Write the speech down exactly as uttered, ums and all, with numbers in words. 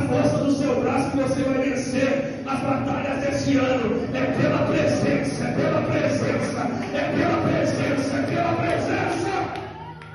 força do seu braço que você vai vencer as batalhas desse ano. É pela